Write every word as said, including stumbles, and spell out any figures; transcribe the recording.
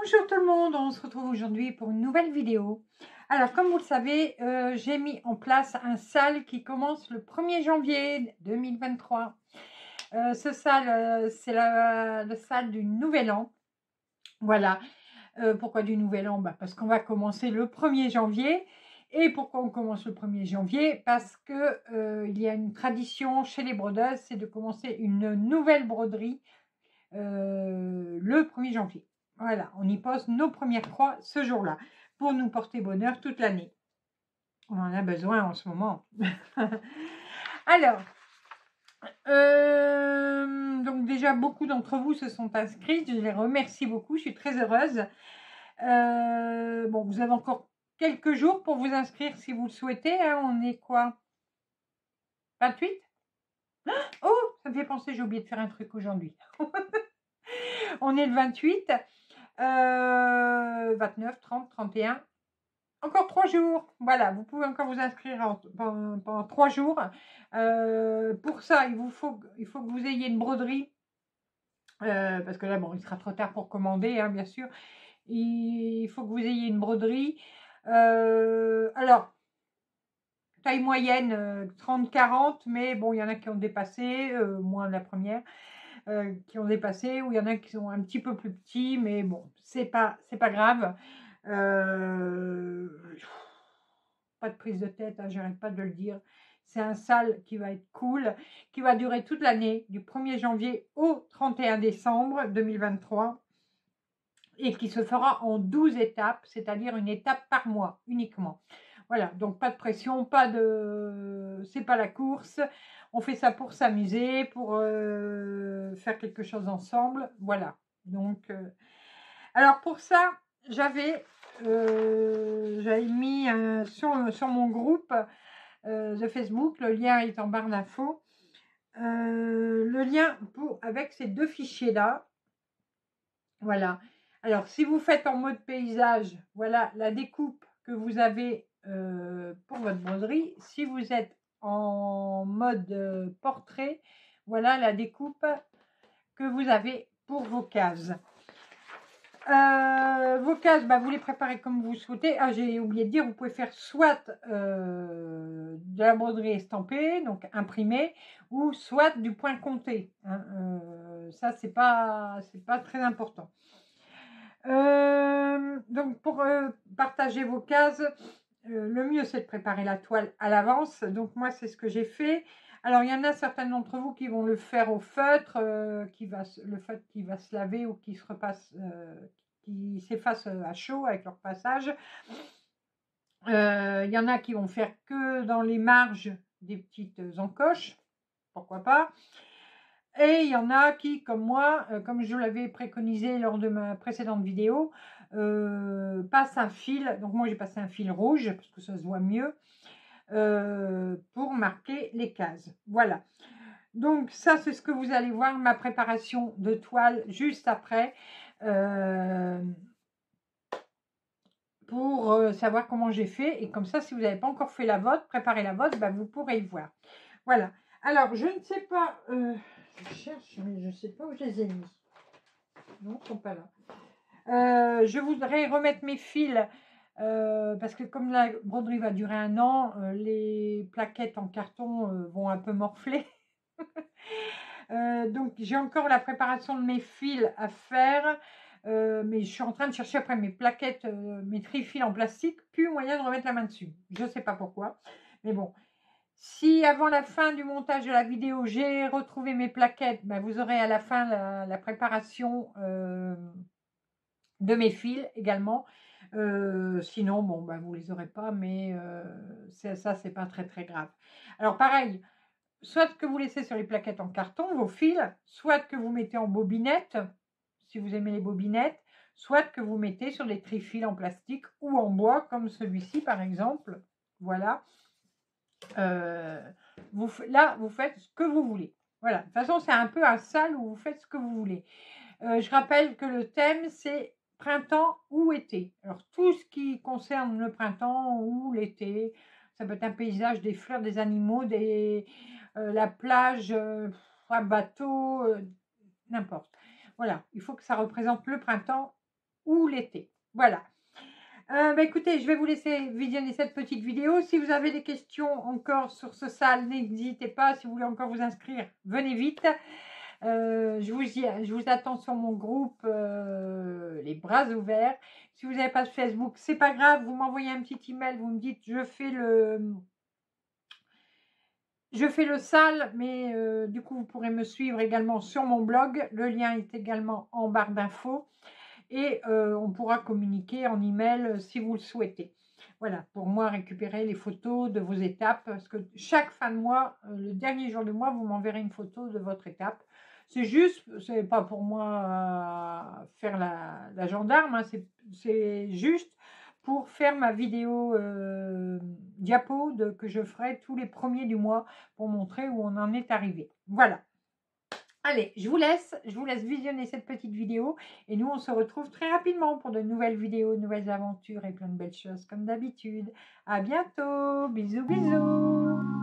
Bonjour tout le monde, on se retrouve aujourd'hui pour une nouvelle vidéo. Alors comme vous le savez, euh, j'ai mis en place un sale qui commence le premier janvier deux mille vingt-trois. Euh, ce sale, euh, c'est le sale du nouvel an. Voilà. Euh, pourquoi du nouvel an? Bah, parce qu'on va commencer le premier janvier. Et pourquoi on commence le premier janvier? Parce que euh, il y a une tradition chez les brodeuses, c'est de commencer une nouvelle broderie euh, le premier janvier. Voilà, on y pose nos premières croix ce jour-là pour nous porter bonheur toute l'année. On en a besoin en ce moment. Alors, euh, donc déjà beaucoup d'entre vous se sont inscrits. Je les remercie beaucoup. Je suis très heureuse. Euh, bon, vous avez encore quelques jours pour vous inscrire si vous le souhaitez. Hein. On est quoi? vingt-huit? Oh, ça me fait penser, j'ai oublié de faire un truc aujourd'hui. On est le vingt-huit. Euh, vingt-neuf, trente, trente et un. Encore trois jours. Voilà, vous pouvez encore vous inscrire en, pendant, pendant trois jours. Euh, pour ça, il, vous faut, il faut que vous ayez une broderie. Euh, parce que là, bon, il sera trop tard pour commander, hein, bien sûr. Il faut que vous ayez une broderie. Euh, alors, taille moyenne, euh, trente quarante, mais bon, il y en a qui ont dépassé, euh, moins la première. Euh, qui ont dépassé, ou il y en a qui sont un petit peu plus petits, mais bon, c'est pas, c'est pas grave. Euh, pas de prise de tête, hein, j'arrête pas de le dire. C'est un sale qui va être cool, qui va durer toute l'année, du premier janvier au trente et un décembre deux mille vingt-trois, et qui se fera en douze étapes, c'est-à-dire une étape par mois uniquement. Voilà, donc pas de pression, pas de, c'est pas la course. On fait ça pour s'amuser, pour euh, faire quelque chose ensemble. Voilà. Donc, euh... alors pour ça, j'avais, euh, j'avais mis un, sur, sur mon groupe euh, de Facebook, le lien est en barre d'infos. Euh, le lien pour avec ces deux fichiers là. Voilà. Alors, si vous faites en mode paysage, voilà la découpe que vous avez euh, pour votre broderie. Si vous êtes en mode euh, portrait, voilà la découpe que vous avez pour vos cases. Euh, vos cases, bah, vous les préparez comme vous souhaitez. Ah, j'ai oublié de dire, vous pouvez faire soit euh, de la broderie estampée, donc imprimée, ou soit du point compté. Hein. Euh, ça, c'est pas, c'est pas très important. Euh, donc pour euh, partager vos cases, euh, le mieux c'est de préparer la toile à l'avance. Donc moi c'est ce que j'ai fait. Alors il y en a certains d'entre vous qui vont le faire au feutre, euh, qui va, le feutre qui va se laver ou qui se repasse, euh, qui s'efface à chaud avec leur passage. Euh, il y en a qui vont faire que dans les marges des petites encoches, pourquoi pas. Et il y en a qui, comme moi, euh, comme je l'avais préconisé lors de ma précédente vidéo, euh, passent un fil. Donc moi j'ai passé un fil rouge parce que ça se voit mieux euh, pour marquer les cases. Voilà. Donc ça c'est ce que vous allez voir, ma préparation de toile juste après. Euh, pour euh, savoir comment j'ai fait. Et comme ça, si vous n'avez pas encore fait la vôtre, préparez la vôtre, ben, vous pourrez le voir. Voilà. Alors, je ne sais pas... Euh, je cherche, mais je ne sais pas où je les ai mis. Non, ils ne sont pas là. Euh, je voudrais remettre mes fils, euh, parce que comme la broderie va durer un an, euh, les plaquettes en carton euh, vont un peu morfler. euh, donc, j'ai encore la préparation de mes fils à faire. Euh, mais je suis en train de chercher après mes plaquettes, euh, mes tri-fils en plastique, plus moyen de remettre la main dessus. Je ne sais pas pourquoi. Mais bon, si avant la fin du montage de la vidéo, j'ai retrouvé mes plaquettes, ben vous aurez à la fin la, la préparation euh, de mes fils également. Euh, sinon, bon, ben vous ne les aurez pas, mais euh, ça, c'est pas très très grave. Alors pareil, soit que vous laissez sur les plaquettes en carton, vos fils, soit que vous mettez en bobinette, si vous aimez les bobinettes, soit que vous mettez sur des tri-fils en plastique ou en bois, comme celui-ci par exemple. Voilà. Euh, vous, là, vous faites ce que vous voulez. Voilà. De toute façon, c'est un peu un sale où vous faites ce que vous voulez. Euh, je rappelle que le thème, c'est printemps ou été. Alors, tout ce qui concerne le printemps ou l'été, ça peut être un paysage, des fleurs, des animaux, des, euh, la plage, euh, un bateau, euh, n'importe. Voilà, il faut que ça représente le printemps ou l'été. Voilà. Euh, bah, écoutez, je vais vous laisser visionner cette petite vidéo. Si vous avez des questions encore sur ce salle, n'hésitez pas. Si vous voulez encore vous inscrire, venez vite. Euh, je, vous, je vous attends sur mon groupe euh, Les Bras Ouverts. Si vous n'avez pas de Facebook, c'est pas grave. Vous m'envoyez un petit email. Vous me dites, je fais le... Je fais le sale, mais euh, du coup, vous pourrez me suivre également sur mon blog. Le lien est également en barre d'infos. Et euh, on pourra communiquer en email si vous le souhaitez. Voilà, pour moi, récupérer les photos de vos étapes, parce que chaque fin de mois, euh, le dernier jour du mois, vous m'enverrez une photo de votre étape. C'est juste, c'est pas pour moi euh, faire la, la gendarme, hein, c'est juste pour faire ma vidéo euh, diapo de, que je ferai tous les premiers du mois pour montrer où on en est arrivé. Voilà. Allez, je vous laisse, je vous laisse visionner cette petite vidéo et nous on se retrouve très rapidement pour de nouvelles vidéos, de nouvelles aventures et plein de belles choses comme d'habitude. À bientôt, bisous bisous.